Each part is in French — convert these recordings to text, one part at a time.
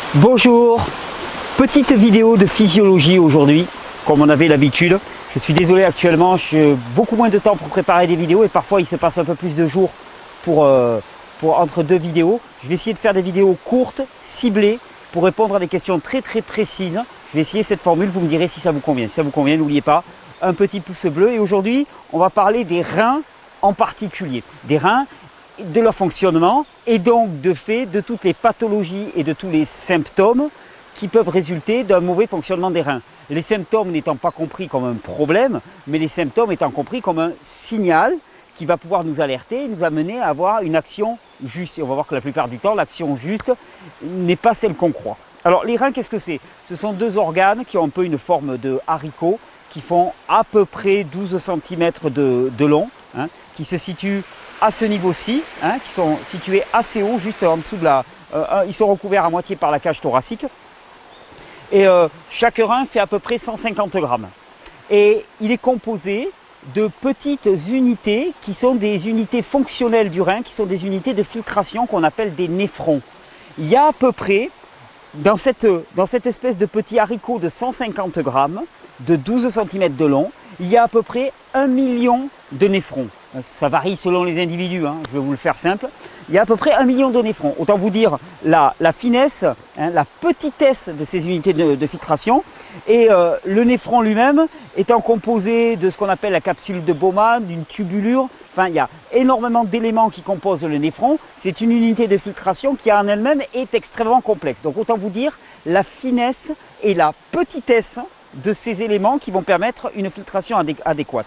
Bonjour, petite vidéo de physiologie aujourd'hui, comme on avait l'habitude. Je suis désolé, actuellement j'ai beaucoup moins de temps pour préparer des vidéos et parfois il se passe un peu plus de jours pour entre deux vidéos. Je vais essayer de faire des vidéos courtes, ciblées, pour répondre à des questions très précises. Je vais essayer cette formule, vous me direz si ça vous convient. Si ça vous convient, n'oubliez pas, un petit pouce bleu. Et aujourd'hui, on va parler des reins en particulier. Des reins, de leur fonctionnement et donc de fait de toutes les pathologies et de tous les symptômes qui peuvent résulter d'un mauvais fonctionnement des reins. Les symptômes n'étant pas compris comme un problème, mais les symptômes étant compris comme un signal qui va pouvoir nous alerter et nous amener à avoir une action juste. Et on va voir que la plupart du temps, l'action juste n'est pas celle qu'on croit. Alors les reins, qu'est-ce que c'est? Ce sont deux organes qui ont un peu une forme de haricot, qui font à peu près 12 cm de long, qui se situent à ce niveau-ci, qui sont situés assez haut, juste en dessous de la... ils sont recouverts à moitié par la cage thoracique. Et chaque rein fait à peu près 150 grammes. Et il est composé de petites unités qui sont des unités fonctionnelles du rein, qui sont des unités de filtration qu'on appelle des néphrons. Il y a à peu près, dans cette espèce de petit haricot de 150 grammes, de 12 cm de long, il y a à peu près 1 million de néphrons. Ça varie selon les individus, je vais vous le faire simple. Il y a à peu près 1 million de néphrons. Autant vous dire la finesse, la petitesse de ces unités de filtration. Et le néphron lui-même étant composé de ce qu'on appelle la capsule de Bowman, d'une tubulure. Enfin, il y a énormément d'éléments qui composent le néphron. C'est une unité de filtration qui en elle-même est extrêmement complexe. Donc autant vous dire la finesse et la petitesse de ces éléments qui vont permettre une filtration adéquate.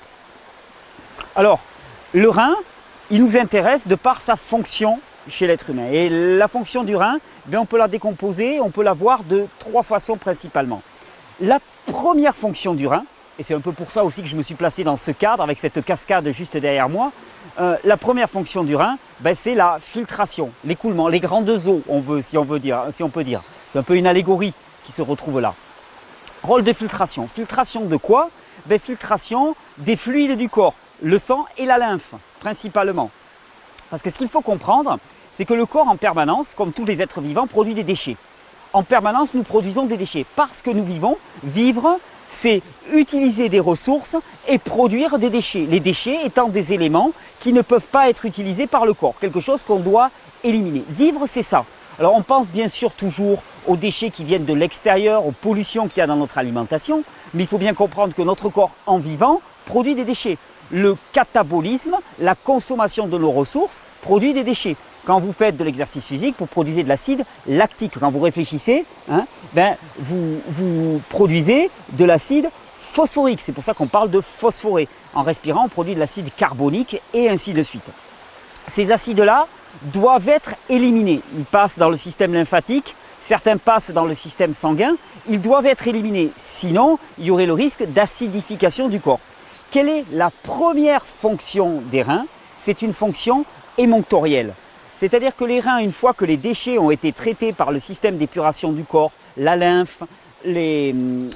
Alors, le rein, il nous intéresse de par sa fonction chez l'être humain. Et la fonction du rein, on peut la décomposer, on peut la voir de trois façons principalement. La première fonction du rein, et c'est un peu pour ça aussi que je me suis placé dans ce cadre avec cette cascade juste derrière moi, la première fonction du rein, c'est la filtration, l'écoulement, les grandes eaux, si on peut dire. C'est un peu une allégorie qui se retrouve là. Rôle de filtration. Filtration de quoi? Filtration des fluides du corps, le sang et la lymphe principalement. Parce que ce qu'il faut comprendre, c'est que le corps en permanence, comme tous les êtres vivants, produit des déchets. En permanence, nous produisons des déchets parce que nous vivons. Vivre, c'est utiliser des ressources et produire des déchets. Les déchets étant des éléments qui ne peuvent pas être utilisés par le corps, quelque chose qu'on doit éliminer. Vivre, c'est ça. Alors on pense bien sûr toujours aux déchets qui viennent de l'extérieur, aux pollutions qu'il y a dans notre alimentation, mais il faut bien comprendre que notre corps en vivant produit des déchets. Le catabolisme, la consommation de nos ressources, produit des déchets. Quand vous faites de l'exercice physique, vous produisez de l'acide lactique. Quand vous réfléchissez, vous produisez de l'acide phosphorique. C'est pour ça qu'on parle de phosphorer. En respirant, on produit de l'acide carbonique et ainsi de suite. Ces acides-là doivent être éliminés. Ils passent dans le système lymphatique, certains passent dans le système sanguin. Ils doivent être éliminés. Sinon, il y aurait le risque d'acidification du corps. Quelle est la première fonction des reins? C'est une fonction émonctorielle. C'est-à-dire que les reins, une fois que les déchets ont été traités par le système d'épuration du corps, la lymphe, j'ai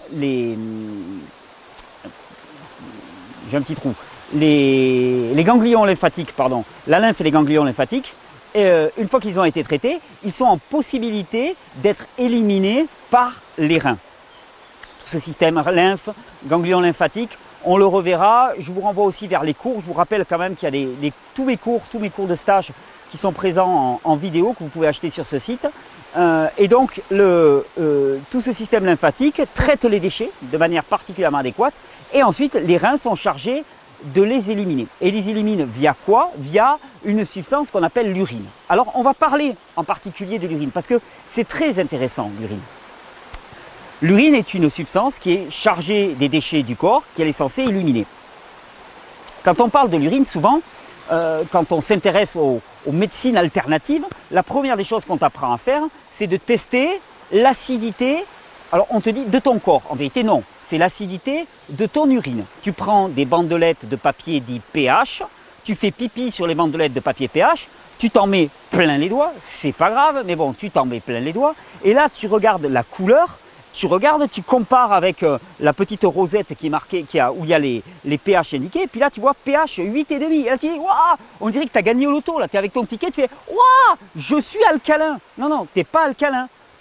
un petit trou, les ganglions lymphatiques, pardon, la lymphe et les ganglions lymphatiques, une fois qu'ils ont été traités, ils sont en possibilité d'être éliminés par les reins. Tout ce système lymphe, ganglions lymphatiques, on le reverra. Je vous renvoie aussi vers les cours. Je vous rappelle quand même qu'il y a tous mes cours de stage qui sont présents en vidéo que vous pouvez acheter sur ce site. Et donc, tout ce système lymphatique traite les déchets de manière particulièrement adéquate. Et ensuite, les reins sont chargés de les éliminer. Et les éliminent via quoi? Via une substance qu'on appelle l'urine. Alors, on va parler en particulier de l'urine parce que c'est très intéressant, l'urine. L'urine est une substance qui est chargée des déchets du corps, qu'elle est censée éliminer. Quand on parle de l'urine, souvent, quand on s'intéresse aux médecines alternatives, la première des choses qu'on t'apprend à faire, c'est de tester l'acidité, alors on te dit de ton corps. En vérité, non, c'est l'acidité de ton urine. Tu prends des bandelettes de papier dit pH, tu fais pipi sur les bandelettes de papier pH, tu t'en mets plein les doigts, c'est pas grave, mais bon, tu t'en mets plein les doigts, et là tu regardes la couleur. Tu regardes, tu compares avec la petite rosette qui est marquée, où il y a les pH indiqués, et puis là tu vois pH 8,5. Et là tu dis, waouh, on dirait que tu as gagné au loto, là tu es avec ton ticket, tu fais, waouh, je suis alcalin. Non, non, tu n'es pas alcalin.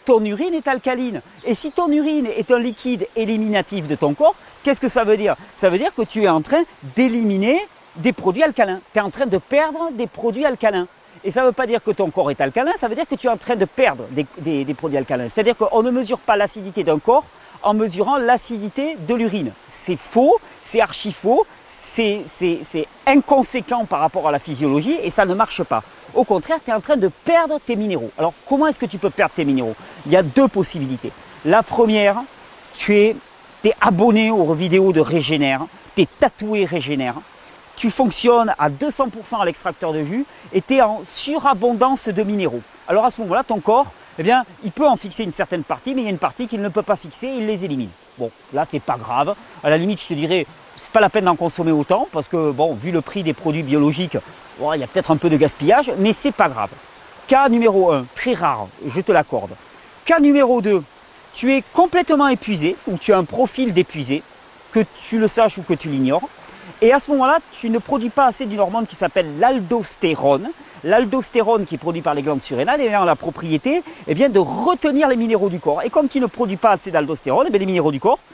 ton urine est alcaline. Et si ton urine est un liquide éliminatif de ton corps, qu'est-ce que ça veut dire? Ça veut dire que tu es en train d'éliminer des produits alcalins. Tu es en train de perdre des produits alcalins. Et ça ne veut pas dire que ton corps est alcalin, ça veut dire que tu es en train de perdre des produits alcalins. C'est-à-dire qu'on ne mesure pas l'acidité d'un corps en mesurant l'acidité de l'urine. C'est faux, c'est archi faux, c'est inconséquent par rapport à la physiologie et ça ne marche pas. Au contraire, tu es en train de perdre tes minéraux. Alors, comment est-ce que tu peux perdre tes minéraux? Il y a deux possibilités. La première, tu es abonné aux vidéos de Régénère, tu es tatoué Régénère. Tu fonctionnes à 200% à l'extracteur de jus et tu es en surabondance de minéraux. Alors à ce moment-là, ton corps, eh bien, il peut en fixer une certaine partie, mais il y a une partie qu'il ne peut pas fixer, il les élimine. Bon, là, c'est pas grave. À la limite, je te dirais, c'est pas la peine d'en consommer autant parce que, bon, vu le prix des produits biologiques, bon, il y a peut-être un peu de gaspillage, mais c'est pas grave. Cas numéro 1, très rare, je te l'accorde. Cas numéro 2, tu es complètement épuisé ou tu as un profil d'épuisé, que tu le saches ou que tu l'ignores. Et à ce moment-là, tu ne produis pas assez d'une hormone qui s'appelle l'aldostérone. L'aldostérone qui est produit par les glandes surrénales a la propriété de retenir les minéraux du corps. Et comme tu ne produis pas assez d'aldostérone, les minéraux du corps,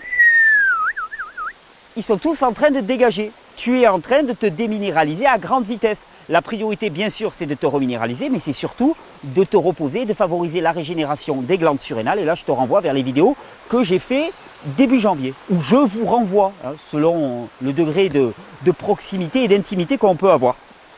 ils sont tous en train de dégager. Tu es en train de te déminéraliser à grande vitesse. La priorité, bien sûr, c'est de te reminéraliser, mais c'est surtout de te reposer, de favoriser la régénération des glandes surrénales. Et là, je te renvoie vers les vidéos que j'ai fait début janvier, où je vous renvoie, selon le degré de proximité et d'intimité qu'on peut avoir.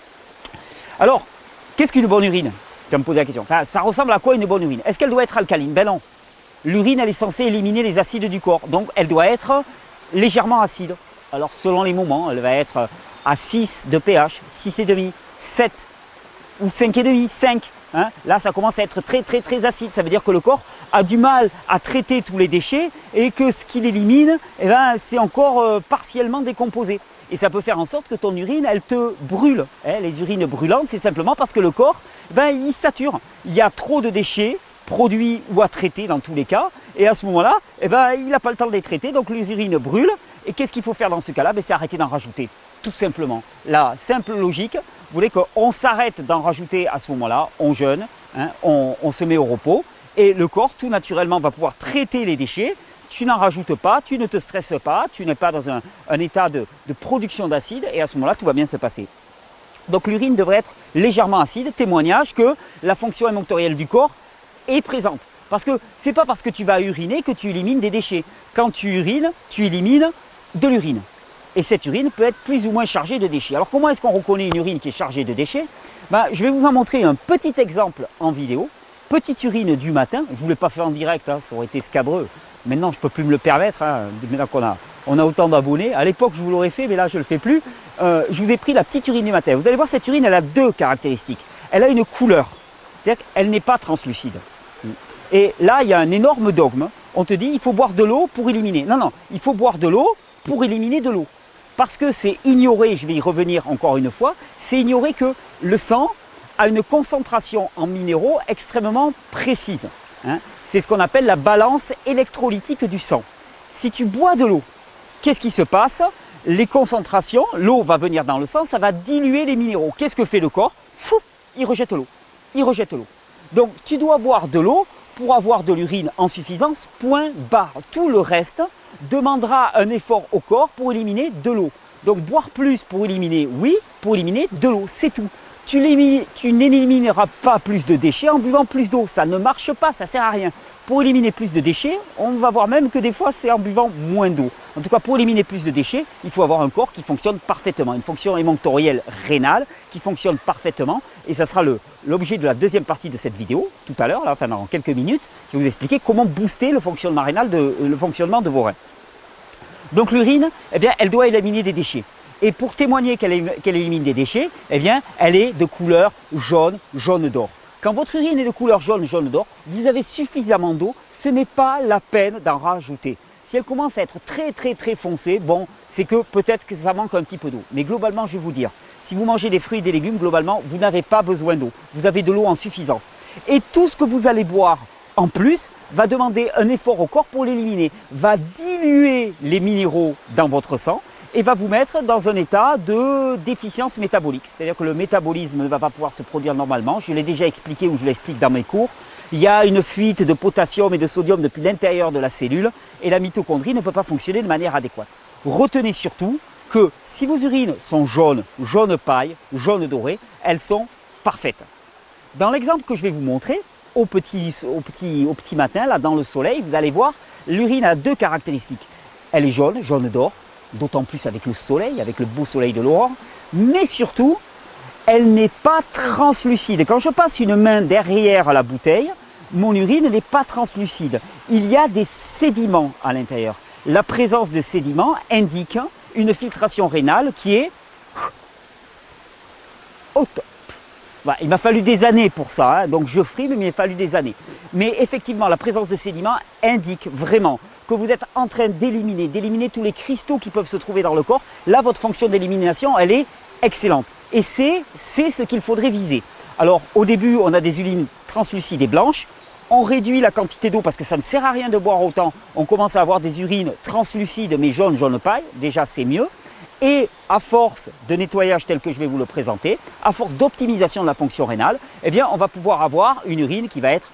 Alors, qu'est-ce qu'une bonne urine? Tu vas me poser la question. Enfin, ça ressemble à quoi une bonne urine? Est-ce qu'elle doit être alcaline? Ben non. L'urine, elle est censée éliminer les acides du corps. Donc, elle doit être légèrement acide. Alors, selon les moments, elle va être à 6 de pH, 6,5, 7 ou 5,5, 5. Là, ça commence à être très acide. Ça veut dire que le corps a du mal à traiter tous les déchets et que ce qu'il élimine, c'est encore partiellement décomposé. Et ça peut faire en sorte que ton urine, elle te brûle. Les urines brûlantes, c'est simplement parce que le corps, il sature. Il y a trop de déchets produits ou à traiter dans tous les cas. Et à ce moment-là, il n'a pas le temps de les traiter, donc les urines brûlent. Et qu'est-ce qu'il faut faire dans ce cas-là? C'est arrêter d'en rajouter, tout simplement. La simple logique, vous voulez qu'on s'arrête d'en rajouter à ce moment-là, on jeûne, on se met au repos. Et le corps, tout naturellement, va pouvoir traiter les déchets. Tu n'en rajoutes pas, tu ne te stresses pas, tu n'es pas dans un état de production d'acide. Et à ce moment-là, tout va bien se passer. Donc l'urine devrait être légèrement acide, témoignage que la fonction émonctorielle du corps est présente. Parce que ce n'est pas parce que tu vas uriner que tu élimines des déchets. Quand tu urines, tu élimines de l'urine. Et cette urine peut être plus ou moins chargée de déchets. Alors comment est-ce qu'on reconnaît une urine qui est chargée de déchets? Je vais vous en montrer un petit exemple en vidéo. Petite urine du matin, je ne vous l'ai pas fait en direct, ça aurait été scabreux. Maintenant, je ne peux plus me le permettre, maintenant qu'on a autant d'abonnés. À l'époque, je vous l'aurais fait, mais là, je ne le fais plus. Je vous ai pris la petite urine du matin. Vous allez voir, cette urine, elle a deux caractéristiques. Elle a une couleur, c'est-à-dire qu'elle n'est pas translucide. Et là, il y a un énorme dogme. On te dit, il faut boire de l'eau pour éliminer. Non, il faut boire de l'eau pour éliminer de l'eau. Parce que c'est ignorer, je vais y revenir encore une fois, c'est ignorer que le sang a une concentration en minéraux extrêmement précise. C'est ce qu'on appelle la balance électrolytique du sang. Si tu bois de l'eau, qu'est-ce qui se passe? Les concentrations, l'eau va venir dans le sang, ça va diluer les minéraux. Qu'est-ce que fait le corps? Il rejette l'eau. Il rejette l'eau. Donc tu dois boire de l'eau pour avoir de l'urine en suffisance, point barre. Tout le reste demandera un effort au corps pour éliminer de l'eau. Donc boire plus pour éliminer, oui, pour éliminer de l'eau, c'est tout. Tu n'élimineras pas plus de déchets en buvant plus d'eau, ça ne marche pas, ça ne sert à rien. Pour éliminer plus de déchets, on va voir même que des fois c'est en buvant moins d'eau. En tout cas, pour éliminer plus de déchets, il faut avoir un corps qui fonctionne parfaitement, une fonction émonctorielle rénale qui fonctionne parfaitement. Et ça sera l'objet de la deuxième partie de cette vidéo, tout à l'heure, enfin dans quelques minutes, je vais vous expliquer comment booster le fonctionnement rénal, le fonctionnement de vos reins. Donc l'urine, elle doit éliminer des déchets. Et pour témoigner qu'elle élimine des déchets, elle est de couleur jaune, jaune d'or. Quand votre urine est de couleur jaune, jaune d'or, vous avez suffisamment d'eau, ce n'est pas la peine d'en rajouter. Si elle commence à être très foncée, bon, c'est que peut-être que ça manque un petit peu d'eau. Mais globalement, je vais vous dire, si vous mangez des fruits et des légumes, globalement, vous n'avez pas besoin d'eau. Vous avez de l'eau en suffisance. Et tout ce que vous allez boire en plus va demander un effort au corps pour l'éliminer, va diluer les minéraux dans votre sang et va vous mettre dans un état de déficience métabolique. C'est-à-dire que le métabolisme ne va pas pouvoir se produire normalement. Je l'ai déjà expliqué ou je l'explique dans mes cours. il y a une fuite de potassium et de sodium depuis l'intérieur de la cellule et la mitochondrie ne peut pas fonctionner de manière adéquate. Retenez surtout que si vos urines sont jaunes, jaune paille, jaune doré, elles sont parfaites. Dans l'exemple que je vais vous montrer, au petit matin, là dans le soleil, vous allez voir, l'urine a deux caractéristiques. Elle est jaune, jaune d'or, d'autant plus avec le soleil, avec le beau soleil de l'aurore, mais surtout, elle n'est pas translucide. Quand je passe une main derrière la bouteille, mon urine n'est pas translucide. Il y a des sédiments à l'intérieur. La présence de sédiments indique une filtration rénale qui est au top. Voilà, il m'a fallu des années pour ça, hein, donc je frime, mais il m'a fallu des années. Mais effectivement, la présence de sédiments indique vraiment que vous êtes en train d'éliminer tous les cristaux qui peuvent se trouver dans le corps. Là, votre fonction d'élimination, elle est excellente. Et c'est ce qu'il faudrait viser. Alors, au début, on a des urines translucides et blanches. On réduit la quantité d'eau parce que ça ne sert à rien de boire autant. On commence à avoir des urines translucides mais jaune paille. Déjà, c'est mieux. Et à force de nettoyage tel que je vais vous le présenter, à force d'optimisation de la fonction rénale, eh bien, on va pouvoir avoir une urine qui va être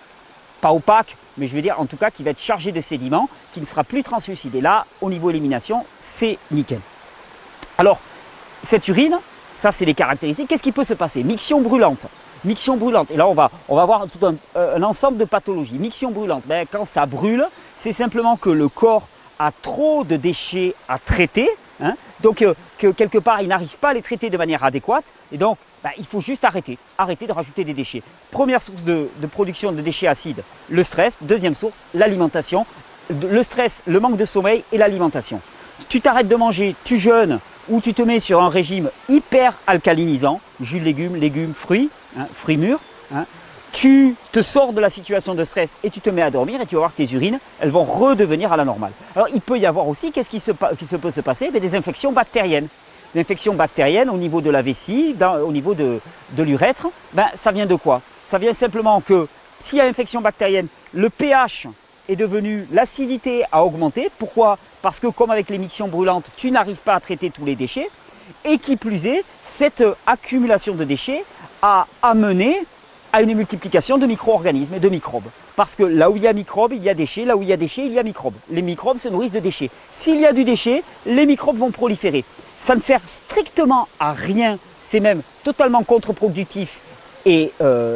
pas opaque, mais je veux dire en tout cas qui va être chargée de sédiments, qui ne sera plus translucide. Et là, au niveau élimination, c'est nickel. Alors, cette urine, ça c'est les caractéristiques. Qu'est-ce qui peut se passer? Miction brûlante. Miction brûlante. Et là, on va voir tout un ensemble de pathologies. Miction brûlante, ben, quand ça brûle, c'est simplement que le corps a trop de déchets à traiter. Hein, donc que quelque part il n'arrive pas à les traiter de manière adéquate et donc il faut juste arrêter de rajouter des déchets. Première source de production de déchets acides, le stress. Deuxième source, l'alimentation. Le stress, le manque de sommeil et l'alimentation. Tu t'arrêtes de manger, tu jeûnes ou tu te mets sur un régime hyper alcalinisant, jus de légumes, fruits, hein, fruits mûrs, hein, tu te sors de la situation de stress et tu te mets à dormir et tu vas voir que tes urines, elles vont redevenir à la normale. Alors il peut y avoir aussi, qu'est-ce qui peut se passer? Des infections bactériennes. Des infections bactériennes au niveau de la vessie, au niveau de l'urètre, ça vient de quoi? Ça vient simplement que s'il y a infection bactérienne, le pH est devenu, l'acidité a augmenté. Pourquoi? Parce que comme avec les mictions brûlantes, tu n'arrives pas à traiter tous les déchets. Et qui plus est, cette accumulation de déchets a amené à une multiplication de micro-organismes et de microbes. Parce que là où il y a microbes, il y a déchets, là où il y a déchets, il y a microbes. Les microbes se nourrissent de déchets. S'il y a du déchet, les microbes vont proliférer. Ça ne sert strictement à rien, c'est même totalement contre-productif et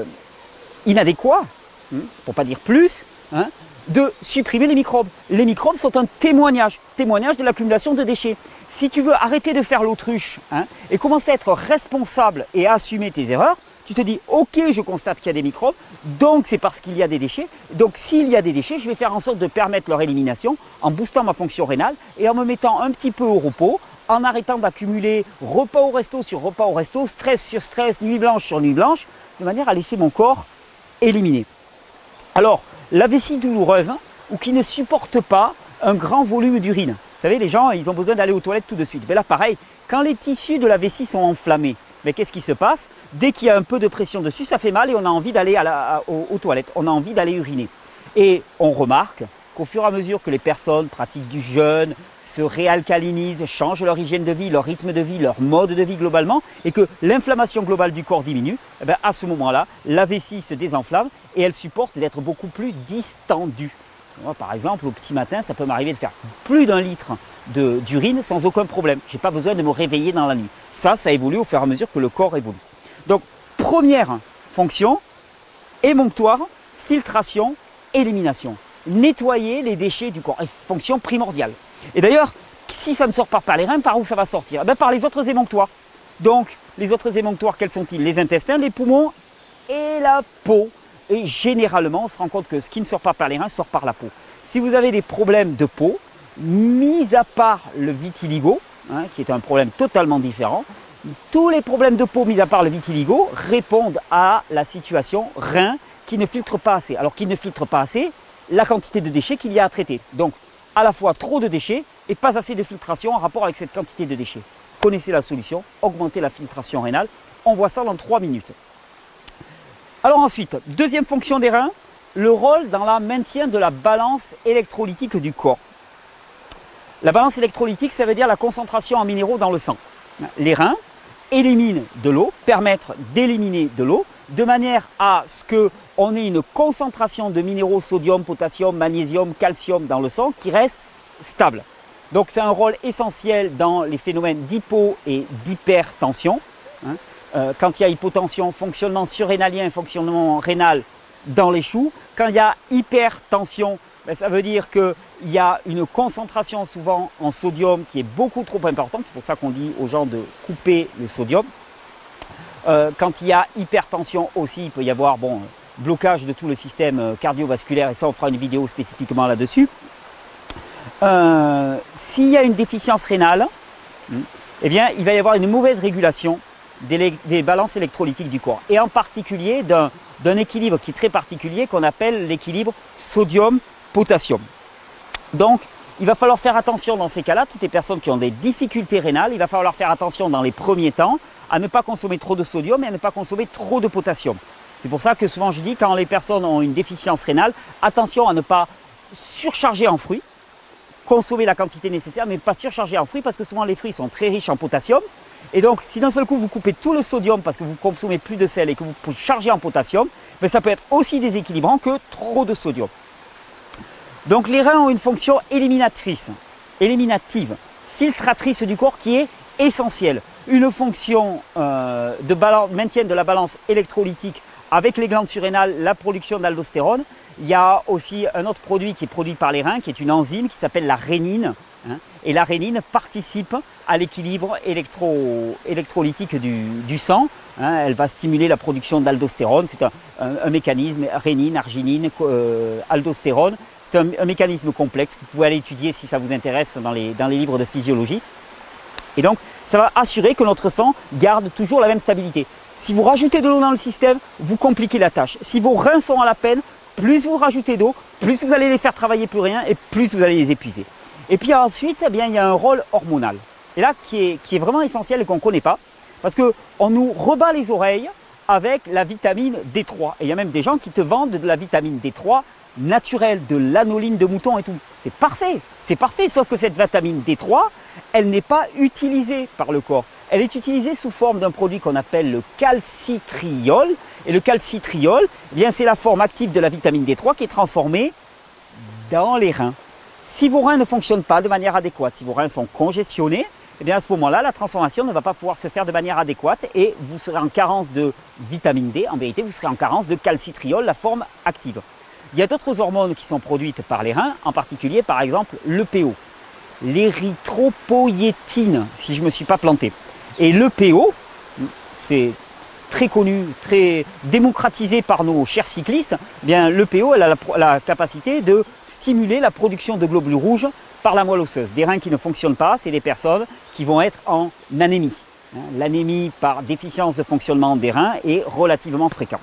inadéquat, pour ne pas dire plus, hein, de supprimer les microbes. Les microbes sont un témoignage de l'accumulation de déchets. Si tu veux arrêter de faire l'autruche, hein, et commencer à être responsable et à assumer tes erreurs, tu te dis, ok, je constate qu'il y a des microbes, donc c'est parce qu'il y a des déchets. Donc s'il y a des déchets, je vais faire en sorte de permettre leur élimination en boostant ma fonction rénale et en me mettant un petit peu au repos, en arrêtant d'accumuler repas au resto sur repas au resto, stress sur stress, nuit blanche sur nuit blanche, de manière à laisser mon corps éliminer. Alors, la vessie douloureuse, ou qui ne supporte pas un grand volume d'urine. Vous savez, les gens, ils ont besoin d'aller aux toilettes tout de suite. Mais là, pareil, quand les tissus de la vessie sont enflammés, mais qu'est-ce qui se passe? Dès qu'il y a un peu de pression dessus, ça fait mal et on a envie d'aller aux toilettes, on a envie d'aller uriner. Et on remarque qu'au fur et à mesure que les personnes pratiquent du jeûne, se réalcalinisent, changent leur hygiène de vie, leur rythme de vie, leur mode de vie globalement, et que l'inflammation globale du corps diminue, eh bien à ce moment-là, la vessie se désenflamme et elle supporte d'être beaucoup plus distendue. Moi, par exemple, au petit matin, ça peut m'arriver de faire plus d'1 litre d'urine sans aucun problème. Je n'ai pas besoin de me réveiller dans la nuit. Ça évolue au fur et à mesure que le corps évolue. Donc, première fonction, émonctoire, filtration, élimination. Nettoyer les déchets du corps. Fonction primordiale. Et d'ailleurs, si ça ne sort pas par les reins, par où ça va sortir? Par les autres émonctoires. Donc, les autres émonctoires, quels sont-ils? Les intestins, les poumons et la peau. Et généralement, on se rend compte que ce qui ne sort pas par les reins sort par la peau. Si vous avez des problèmes de peau, mis à part le vitiligo, hein, qui est un problème totalement différent, tous les problèmes de peau, mis à part le vitiligo, répondent à la situation rein qui ne filtre pas assez. Alors qu'il ne filtre pas assez la quantité de déchets qu'il y a à traiter. Donc, à la fois trop de déchets et pas assez de filtration en rapport avec cette quantité de déchets. Connaissez la solution, augmentez la filtration rénale. On voit ça dans 3 minutes. Alors ensuite, deuxième fonction des reins, le rôle dans le maintien de la balance électrolytique du corps. La balance électrolytique, ça veut dire la concentration en minéraux dans le sang. Les reins éliminent de l'eau, permettent d'éliminer de l'eau, de manière à ce on ait une concentration de minéraux sodium, potassium, magnésium, calcium dans le sang qui reste stable. Donc c'est un rôle essentiel dans les phénomènes d'hypo et d'hypertension. Quand il y a hypotension, fonctionnement surrénalien, fonctionnement rénal dans les choux. Quand il y a hypertension, ben, ça veut dire qu'il y a une concentration souvent en sodium qui est beaucoup trop importante. C'est pour ça qu'on dit aux gens de couper le sodium. Quand il y a hypertension aussi, il peut y avoir blocage de tout le système cardiovasculaire, et ça on fera une vidéo spécifiquement là-dessus. S'il y a une déficience rénale, eh bien, il va y avoir une mauvaise régulation des balances électrolytiques du corps, et en particulier d'un équilibre qui est très particulier qu'on appelle l'équilibre sodium-potassium. Donc, il va falloir faire attention dans ces cas-là, toutes les personnes qui ont des difficultés rénales, il va falloir faire attention dans les premiers temps à ne pas consommer trop de sodium et à ne pas consommer trop de potassium. C'est pour ça que souvent je dis, quand les personnes ont une déficience rénale, attention à ne pas surcharger en fruits, consommer la quantité nécessaire, mais pas surcharger en fruits, parce que souvent les fruits sont très riches en potassium. Et donc, si d'un seul coup vous coupez tout le sodium parce que vous consommez plus de sel et que vous chargez en potassium, ben ça peut être aussi déséquilibrant que trop de sodium. Donc les reins ont une fonction éliminative, filtratrice du corps qui est essentielle. Une fonction de maintien de la balance électrolytique avec les glandes surrénales, la production d'aldostérone. Il y a aussi un autre produit qui est produit par les reins, qui est une enzyme qui s'appelle la rénine. Et la rénine participe à l'équilibre électrolytique du sang. Elle va stimuler la production d'aldostérone. C'est un mécanisme, rénine, arginine, aldostérone. C'est un mécanisme complexe que vous pouvez aller étudier si ça vous intéresse dans les livres de physiologie. Et donc, ça va assurer que notre sang garde toujours la même stabilité. Si vous rajoutez de l'eau dans le système, vous compliquez la tâche. Si vos reins sont à la peine, plus vous rajoutez d'eau, plus vous allez les faire travailler plus rien et plus vous allez les épuiser. Et puis ensuite, eh bien, il y a un rôle hormonal. Et là, qui est vraiment essentiel et qu'on ne connaît pas, parce qu'on nous rebat les oreilles avec la vitamine D3. Et il y a même des gens qui te vendent de la vitamine D3 naturelle, de l'anoline de mouton et tout. C'est parfait, sauf que cette vitamine D3, elle n'est pas utilisée par le corps. Elle est utilisée sous forme d'un produit qu'on appelle le calcitriol. Et le calcitriol, eh bien, c'est la forme active de la vitamine D3 qui est transformée dans les reins. Si vos reins ne fonctionnent pas de manière adéquate, si vos reins sont congestionnés, eh bien à ce moment-là, la transformation ne va pas pouvoir se faire de manière adéquate et vous serez en carence de vitamine D. En vérité, vous serez en carence de calcitriol, la forme active. Il y a d'autres hormones qui sont produites par les reins, en particulier par exemple l'EPO, l'érythropoïétine, si je ne me suis pas planté. Et l'EPO, c'est très connu, très démocratisé par nos chers cyclistes. Eh bien, l'EPO, elle a la capacité de stimuler la production de globules rouges par la moelle osseuse. Des reins qui ne fonctionnent pas, c'est des personnes qui vont être en anémie. L'anémie par déficience de fonctionnement des reins est relativement fréquente.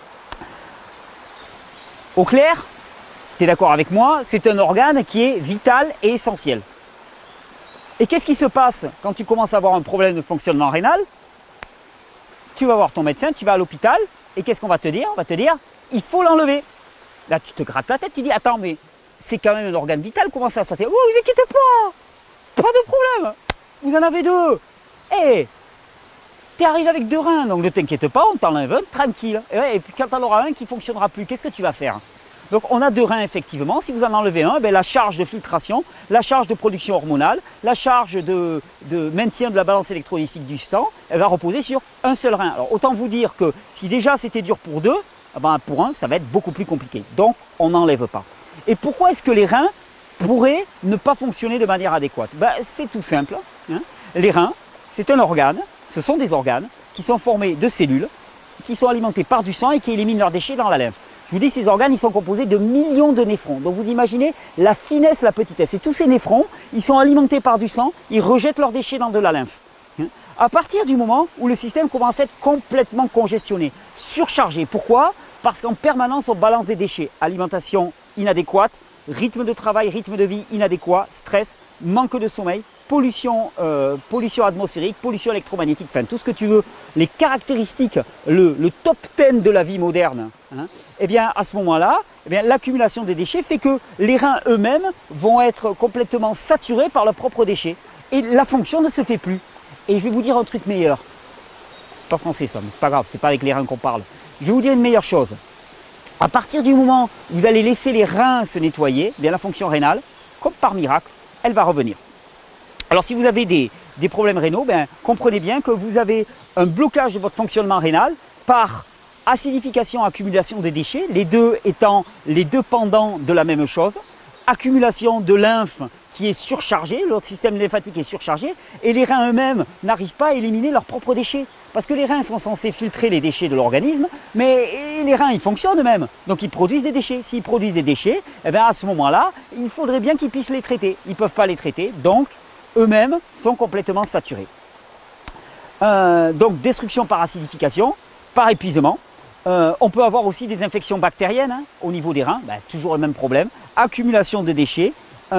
Au clair, tu es d'accord avec moi, c'est un organe qui est vital et essentiel. Et qu'est-ce qui se passe quand tu commences à avoir un problème de fonctionnement rénal? Tu vas voir ton médecin, tu vas à l'hôpital, et qu'est-ce qu'on va te dire? On va te dire, il faut l'enlever. Là, tu te grattes la tête, tu dis, attends, mais c'est quand même un organe vital, comment ça va se passer? Oh, vous inquiétez pas de problème, vous en avez deux. Eh, tu es arrivé avec deux reins, donc ne t'inquiète pas, on t'enlève un, tranquille. Et puis quand tu en auras un qui ne fonctionnera plus, qu'est-ce que tu vas faire? Donc on a deux reins effectivement, si vous en enlevez un, ben, la charge de filtration, la charge de production hormonale, la charge de maintien de la balance électrolytique du sang, elle va reposer sur un seul rein. Alors autant vous dire que si déjà c'était dur pour deux, ben, pour un ça va être beaucoup plus compliqué. Donc on n'enlève pas. Et pourquoi est-ce que les reins pourraient ne pas fonctionner de manière adéquate? Ben, c'est tout simple. Les reins, c'est un organe, ce sont des organes qui sont formés de cellules, qui sont alimentées par du sang et qui éliminent leurs déchets dans la lymphe. Je vous dis, ces organes, ils sont composés de millions de néphrons. Donc vous imaginez la finesse, la petitesse. Et tous ces néphrons, ils sont alimentés par du sang, ils rejettent leurs déchets dans de la lymphe. À partir du moment où le système commence à être complètement congestionné, surchargé. Pourquoi? Parce qu'en permanence, on balance des déchets. Alimentation inadéquate, rythme de travail, rythme de vie inadéquat, stress, manque de sommeil, pollution atmosphérique, pollution électromagnétique, enfin tout ce que tu veux, les caractéristiques, le top 10 de la vie moderne, eh bien à ce moment-là, eh bien, l'accumulation des déchets fait que les reins eux-mêmes vont être complètement saturés par leurs propres déchets. Et la fonction ne se fait plus. Et je vais vous dire un truc meilleur. C'est pas français ça, mais c'est pas grave, c'est pas avec les reins qu'on parle. Je vais vous dire une meilleure chose. À partir du moment où vous allez laisser les reins se nettoyer, bien la fonction rénale, comme par miracle, elle va revenir. Alors si vous avez des problèmes rénaux, ben, comprenez bien que vous avez un blocage de votre fonctionnement rénal par acidification, accumulation des déchets, les deux étant les deux pendants de la même chose, accumulation de lymphe qui est surchargée, votre système lymphatique est surchargé, et les reins eux-mêmes n'arrivent pas à éliminer leurs propres déchets. Parce que les reins sont censés filtrer les déchets de l'organisme, mais les reins ils fonctionnent eux-mêmes, donc ils produisent des déchets. S'ils produisent des déchets, eh bien à ce moment-là, il faudrait bien qu'ils puissent les traiter. Ils ne peuvent pas les traiter, donc eux-mêmes sont complètement saturés. Donc destruction par acidification, par épuisement. On peut avoir aussi des infections bactériennes au niveau des reins, ben, toujours le même problème. Accumulation de déchets,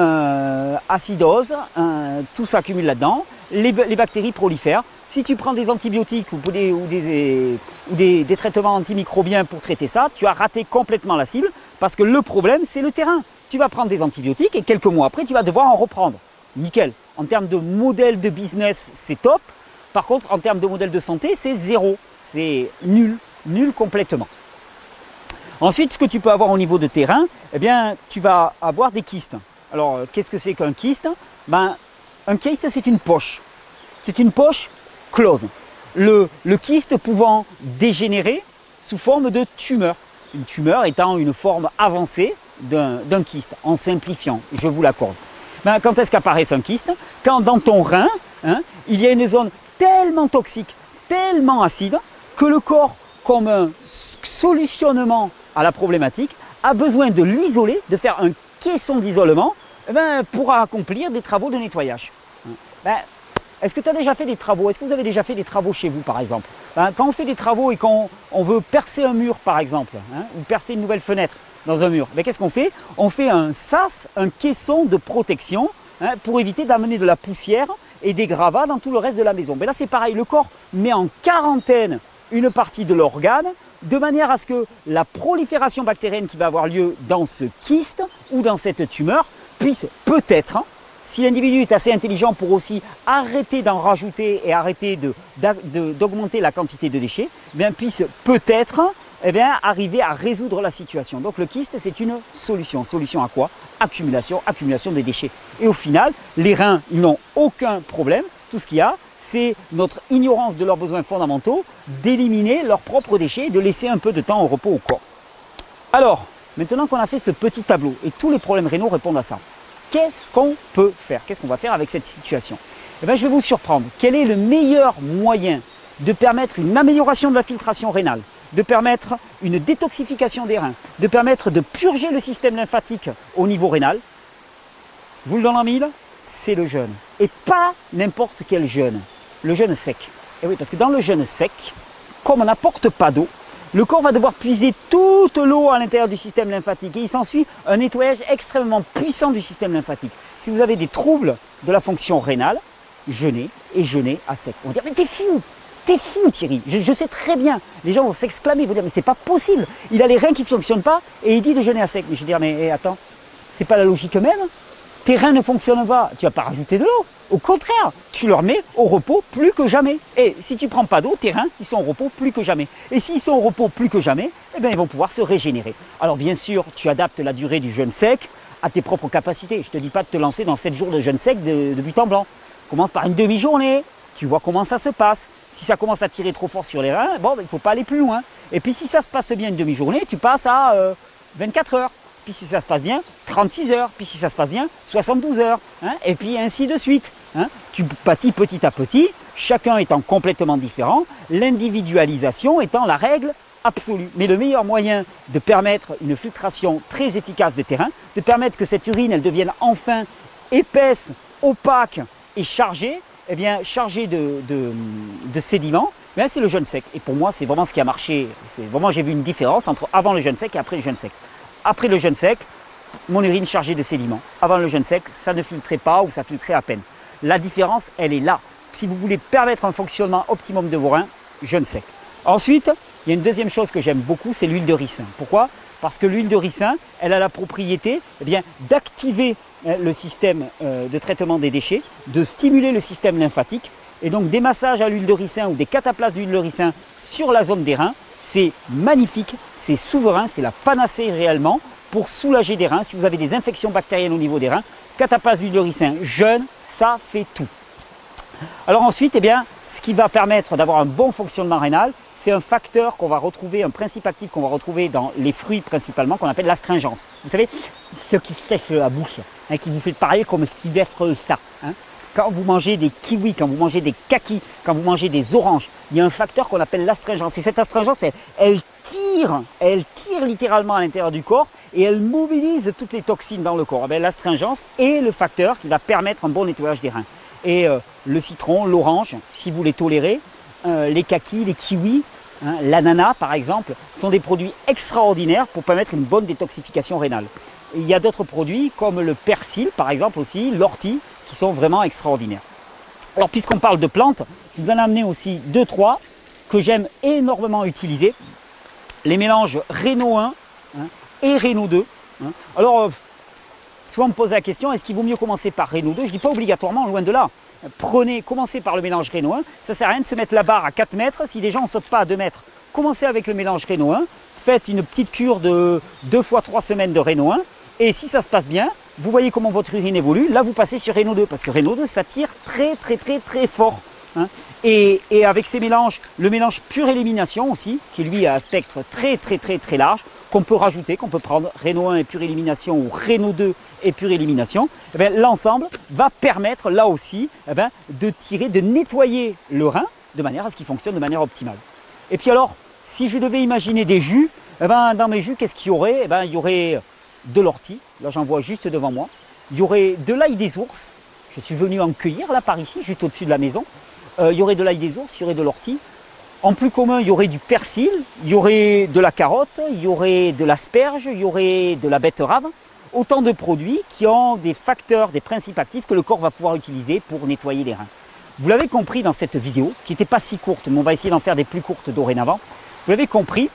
acidose, tout s'accumule là-dedans. Les bactéries prolifèrent. Si tu prends des antibiotiques ou des traitements antimicrobiens pour traiter ça, tu as raté complètement la cible parce que le problème, c'est le terrain. Tu vas prendre des antibiotiques et quelques mois après, tu vas devoir en reprendre. Nickel. En termes de modèle de business, c'est top. Par contre, en termes de modèle de santé, c'est zéro. C'est nul. Nul complètement. Ensuite, ce que tu peux avoir au niveau de tes reins, eh bien, tu vas avoir des kystes. Alors, qu'est-ce que c'est qu'un kyste? Ben, un kyste, c'est une poche. C'est une poche close. Le kyste pouvant dégénérer sous forme de tumeur. Une tumeur étant une forme avancée d'un kyste, en simplifiant, je vous l'accorde. Ben, quand est-ce qu'apparaît un kyste? Quand dans ton rein, il y a une zone tellement toxique, tellement acide, que le corps, comme un solutionnement à la problématique, a besoin de l'isoler, de faire un caisson d'isolement pour accomplir des travaux de nettoyage. Ben, est-ce que tu as déjà fait des travaux? Est-ce que vous avez déjà fait des travaux chez vous, par exemple? Quand on fait des travaux et qu'on veut percer un mur, par exemple, ou percer une nouvelle fenêtre dans un mur, ben, qu'est-ce qu'on fait? On fait un sas, un caisson de protection pour éviter d'amener de la poussière et des gravats dans tout le reste de la maison. Ben là, c'est pareil, le corps met en quarantaine une partie de l'organe de manière à ce que la prolifération bactérienne qui va avoir lieu dans ce kyste ou dans cette tumeur puisse peut-être, si l'individu est assez intelligent pour aussi arrêter d'en rajouter et arrêter d'augmenter la quantité de déchets, bien, puisse peut-être arriver à résoudre la situation. Donc le kyste, c'est une solution. Solution à quoi? Accumulation des déchets. Et au final, les reins, ils n'ont aucun problème. Tout ce qu'il y a, c'est notre ignorance de leurs besoins fondamentaux, d'éliminer leurs propres déchets et de laisser un peu de temps au repos au corps. Alors, maintenant qu'on a fait ce petit tableau, et tous les problèmes rénaux répondent à ça, qu'est-ce qu'on peut faire? Qu'est-ce qu'on va faire avec cette situation? Eh bien, je vais vous surprendre. Quel est le meilleur moyen de permettre une amélioration de la filtration rénale, de permettre une détoxification des reins, de permettre de purger le système lymphatique au niveau rénal? Je vous le donne en mille, c'est le jeûne. Et pas n'importe quel jeûne, le jeûne sec. Et oui, parce que dans le jeûne sec, comme on n'apporte pas d'eau, le corps va devoir puiser toute l'eau à l'intérieur du système lymphatique et il s'ensuit un nettoyage extrêmement puissant du système lymphatique. Si vous avez des troubles de la fonction rénale, jeûnez et jeûnez à sec. On va dire, mais t'es fou Thierry, je sais très bien. Les gens vont s'exclamer, ils vont dire, mais c'est pas possible. Il a les reins qui ne fonctionnent pas et il dit de jeûner à sec. Mais je vais dire, mais attends, c'est pas la logique même? Tes reins ne fonctionnent pas, tu ne vas pas rajouter de l'eau. Au contraire, tu leur mets au repos plus que jamais. Et si tu ne prends pas d'eau, tes reins, ils sont au repos plus que jamais. Et s'ils sont au repos plus que jamais, eh bien, ils vont pouvoir se régénérer. Alors bien sûr, tu adaptes la durée du jeûne sec à tes propres capacités. Je ne te dis pas de te lancer dans 7 jours de jeûne sec de but en blanc. Commence par une demi-journée, tu vois comment ça se passe. Si ça commence à tirer trop fort sur les reins, bon, il ne faut pas aller plus loin. Et puis si ça se passe bien une demi-journée, tu passes à 24 heures. Puis si ça se passe bien, 36 heures, puis si ça se passe bien, 72 heures, et puis ainsi de suite. Tu bâtis petit à petit, chacun étant complètement différent, l'individualisation étant la règle absolue. Mais le meilleur moyen de permettre une filtration très efficace de terrain, de permettre que cette urine elle devienne enfin épaisse, opaque et chargée, eh bien chargée de sédiments, c'est le jeûne sec. Et pour moi, c'est vraiment ce qui a marché. Vraiment, j'ai vu une différence entre avant le jeûne sec et après le jeûne sec. Après le jeûne sec, mon urine chargée de sédiments. Avant le jeûne sec, ça ne filtrait pas ou ça filtrait à peine. La différence, elle est là. Si vous voulez permettre un fonctionnement optimum de vos reins, jeûne sec. Ensuite, il y a une deuxième chose que j'aime beaucoup, c'est l'huile de ricin. Pourquoi? Parce que l'huile de ricin, elle a la propriété d'activer le système de traitement des déchets, de stimuler le système lymphatique. Et donc des massages à l'huile de ricin ou des cataplasmes d'huile de ricin sur la zone des reins, c'est magnifique, c'est souverain, c'est la panacée réellement pour soulager des reins. Si vous avez des infections bactériennes au niveau des reins, catapase d'huile de ricin jeune, ça fait tout. Alors ensuite, eh bien, ce qui va permettre d'avoir un bon fonctionnement rénal, c'est un facteur qu'on va retrouver, un principe actif qu'on va retrouver dans les fruits principalement, qu'on appelle l'astringence. Vous savez, ce qui sèche la bouche, hein, qui vous fait parler comme Sylvestre ça. Hein. Quand vous mangez des kiwis, quand vous mangez des kakis, quand vous mangez des oranges, il y a un facteur qu'on appelle l'astringence. Et cette astringence, elle tire littéralement à l'intérieur du corps et elle mobilise toutes les toxines dans le corps. L'astringence est le facteur qui va permettre un bon nettoyage des reins. Et le citron, l'orange, si vous les tolérez, les kakis, les kiwis, hein, l'ananas par exemple, sont des produits extraordinaires pour permettre une bonne détoxification rénale. Et il y a d'autres produits comme le persil par exemple aussi, l'ortie, qui sont vraiment extraordinaires. Alors puisqu'on parle de plantes, je vous en ai amené aussi 2-3 que j'aime énormément utiliser. Les mélanges Reno 1 hein, et Reno 2. Hein. Alors, souvent on me pose la question, est-ce qu'il vaut mieux commencer par Reno 2? Je ne dis pas obligatoirement, loin de là. Commencez par le mélange Reno 1. Ça ne sert à rien de se mettre la barre à 4 mètres. Si les gens ne sautent pas à 2 mètres, commencez avec le mélange Reno 1. Faites une petite cure de 2 fois 3 semaines de Reno 1. Et si ça se passe bien, vous voyez comment votre urine évolue. Là, vous passez sur Reno 2 parce que Reno 2, ça tire très fort. Hein. Et avec ces mélanges, le mélange pure élimination aussi, qui lui a un spectre très large, qu'on peut rajouter, qu'on peut prendre Reno 1 et pure élimination ou Reno 2 et pure élimination, l'ensemble va permettre là aussi de tirer, de nettoyer le rein de manière à ce qu'il fonctionne de manière optimale. Et puis alors, si je devais imaginer des jus, dans mes jus, qu'est-ce qu'il y aurait? Il y aurait de l'ortie, là j'en vois juste devant moi, il y aurait de l'ail des ours, je suis venu en cueillir là par ici, juste au-dessus de la maison, il y aurait de l'ail des ours, il y aurait de l'ortie. En plus commun, il y aurait du persil, il y aurait de la carotte, il y aurait de l'asperge, il y aurait de la betterave. Autant de produits qui ont des facteurs, des principes actifs que le corps va pouvoir utiliser pour nettoyer les reins. Vous l'avez compris dans cette vidéo, qui n'était pas si courte, mais on va essayer d'en faire des plus courtes dorénavant. Vous l'avez compris,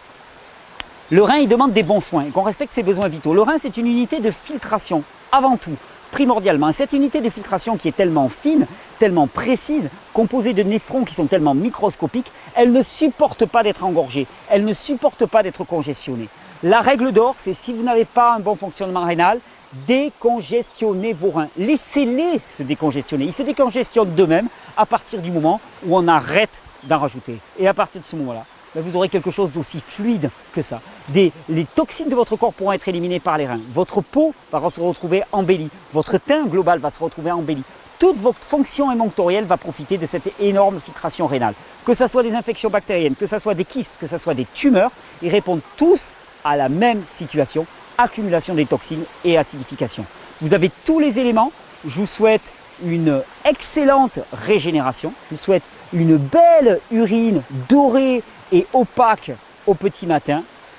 le rein il demande des bons soins, qu'on respecte ses besoins vitaux. Le rein c'est une unité de filtration, avant tout. Primordialement. Et cette unité de filtration qui est tellement fine, tellement précise, composée de néphrons qui sont tellement microscopiques, elle ne supporte pas d'être engorgée, elle ne supporte pas d'être congestionnée. La règle d'or, c'est si vous n'avez pas un bon fonctionnement rénal, décongestionnez vos reins. Laissez-les se décongestionner. Ils se décongestionnent d'eux-mêmes à partir du moment où on arrête d'en rajouter. Et à partir de ce moment-là, vous aurez quelque chose d'aussi fluide que ça. Les toxines de votre corps pourront être éliminées par les reins. Votre peau va se retrouver embellie. Votre teint global va se retrouver embelli. Toute votre fonction émonctorielle va profiter de cette énorme filtration rénale. Que ce soit des infections bactériennes, que ce soit des kystes, que ce soit des tumeurs, ils répondent tous à la même situation, accumulation des toxines et acidification. Vous avez tous les éléments. Je vous souhaite une excellente régénération. Je vous souhaite une belle urine dorée et opaque au petit matin.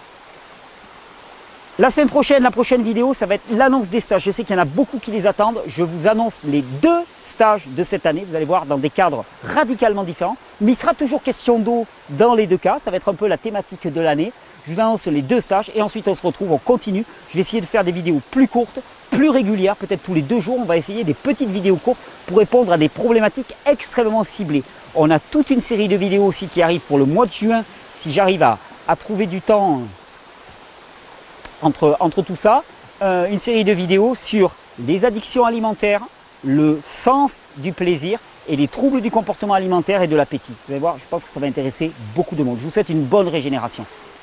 La semaine prochaine, la prochaine vidéo, ça va être l'annonce des stages. Je sais qu'il y en a beaucoup qui les attendent. Je vous annonce les 2 stages de cette année. Vous allez voir dans des cadres radicalement différents. Mais il sera toujours question d'eau dans les 2 cas. Ça va être un peu la thématique de l'année. Je vous annonce les 2 stages et ensuite on se retrouve, on continue. Je vais essayer de faire des vidéos plus courtes, plus régulières, peut-être tous les 2 jours. On va essayer des petites vidéos courtes pour répondre à des problématiques extrêmement ciblées. On a toute une série de vidéos aussi qui arrivent pour le mois de juin. Si j'arrive à trouver du temps entre tout ça, une série de vidéos sur les addictions alimentaires, le sens du plaisir et les troubles du comportement alimentaire et de l'appétit. Vous allez voir, je pense que ça va intéresser beaucoup de monde. Je vous souhaite une bonne régénération.